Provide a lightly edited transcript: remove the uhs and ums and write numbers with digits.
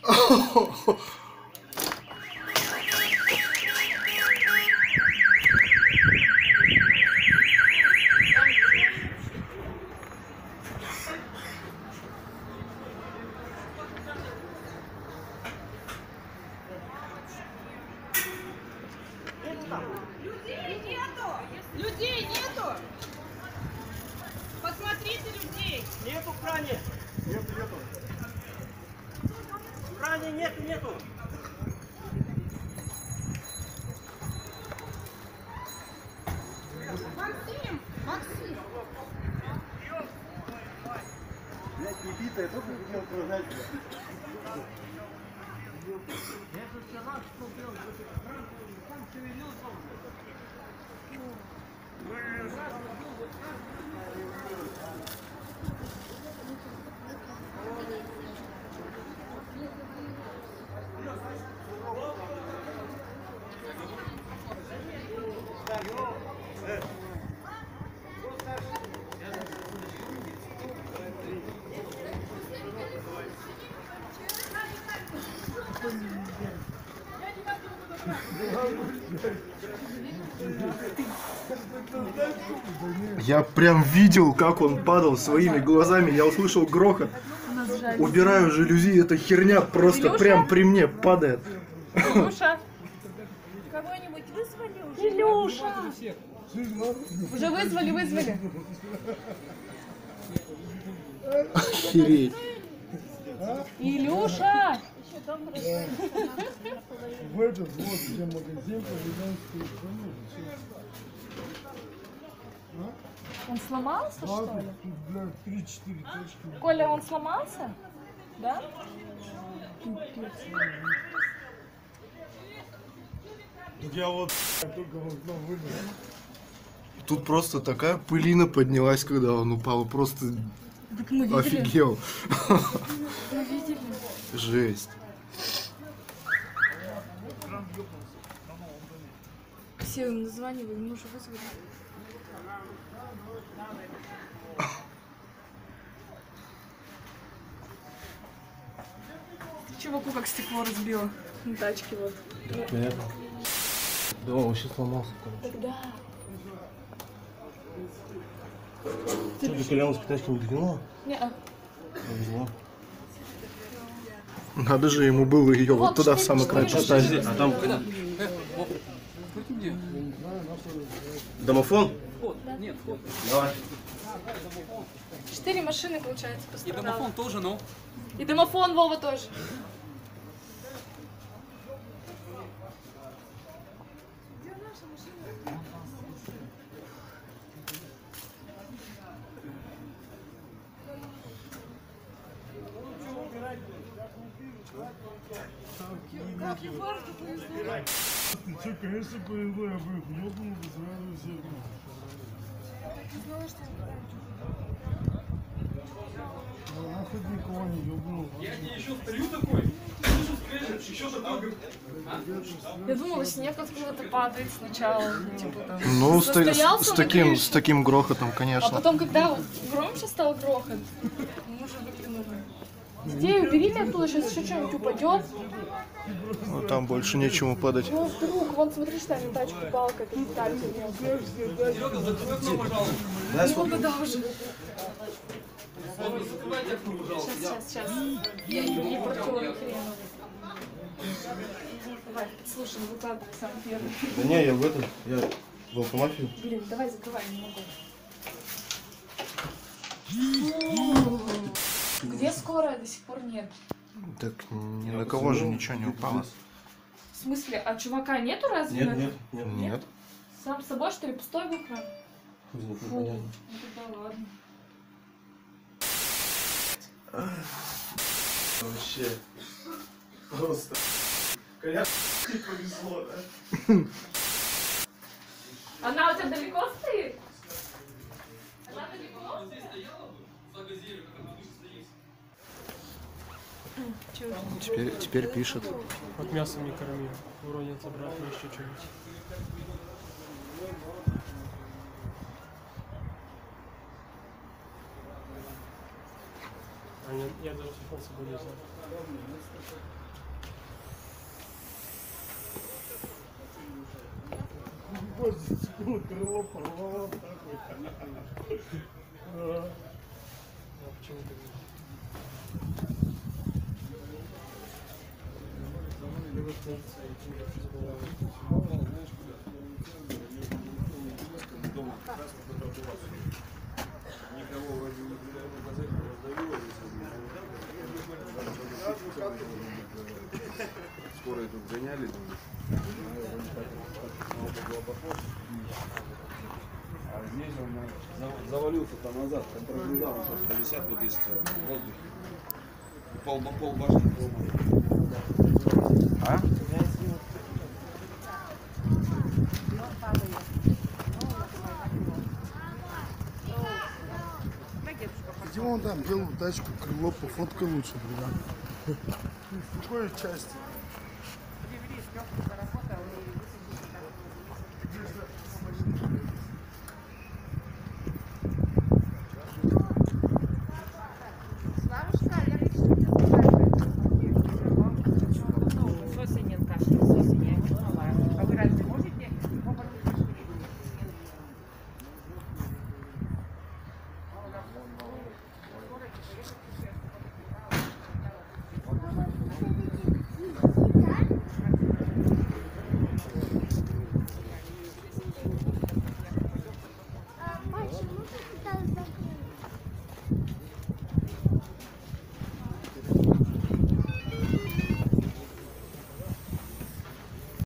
Людей нету! Посмотрите людей! Нету в кране! Нету. В кране нету! Максим! Блядь, Никита, я только хотел продать тебя. Я прям видел, как он падал своими глазами. Я услышал грохот. Убираю жалюзи, эта херня просто прям при мне падает. Илюша! Кого-нибудь вызвали уже? Илюша! Уже вызвали. Охереть. Илюша! В этот вот где магазин по-видански. Он сломался, что ли? Тут, блядь, 3-4 точки. Коля, он сломался? Да? Я вот только в окно вылез. Тут просто такая пылина поднялась, когда он упал. Просто Так мы видели. офигел. Мы видели. Жесть. Все, названиваем, мы уже вызвали. Чуваку как стекло разбило на тачке вот. Да, он вообще сломался. Тогда. Тебе коляну с тачки не двинула? Не-а. Повезло. Надо же ему было ее вот туда в самый край поставить. А там... Домофон? Нет, вход. Давай. 4 машины, получается, И пострадало. домофон тоже, но... И домофон Вова тоже. Ты че, конечно, повезло, я бы их ёбнул бы сразу всех. Ну, нахуй никого не ёбнул. Я еще стою такой, слышу скрежет, еще такой... Я думала, снег откуда-то падает сначала. Типа, там, Ну, состоялся на крыше. с таким грохотом, А конечно. потом, когда вот громче стал грохот, мы уже выглянули. Детей уберите оттуда, сейчас еще что-нибудь упадет. Ну, там больше нечему падать. Ну, вдруг, вон, смотри, что там тачку палка, это деталь поднялся. Серега, закрой окно, пожалуйста. Ну, куда уже? Закрывайте окно, пожалуйста. Сейчас. Я протёр хрену. Давай, слушай, выкладывай сам первый. Да не, я в этом, я в алкомафию. Блин, давай закрывай, не могу. Где скорая? До сих пор нет. Так ни на кого же ничего не упало. В смысле, а чувака нету разве? Нет. Нет. Сам с собой, что ли, пустой был кран? Хуй знает, Фу, непонятно. ну тогда ладно. Вообще. Просто. Колян, повезло, да? Она у тебя далеко стоит? Она далеко? Теперь пишет. От мяса не корми, уронят обратно еще что-нибудь. А я даже телефон с собой не взял. Выходит, зацепило крыло, порвало такой. А почему ты Дома как раз никого вроде не раздавило. Скорые тут гоняли. А здесь он завалился там назад, там прогрызал, просто висят вот здесь в воздухе. Пол башни поломали. А? Где он там белую тачку, крыло по фотке лучше, блин. В какой части?